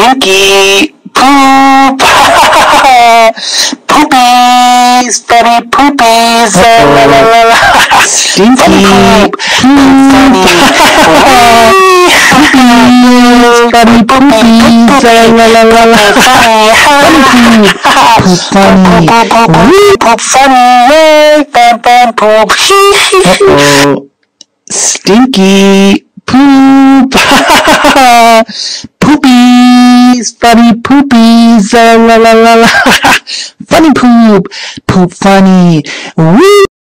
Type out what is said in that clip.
Stinky poop. Poopies, funny poopies. La la la la. Stinky poop. Funny. funny poopies. La la la la. Funny. Poop funny. Bam bam poop. Uh-oh. Stinky poop. Poopies, funny poopies, la la la la. Funny poop, poop funny. Woo!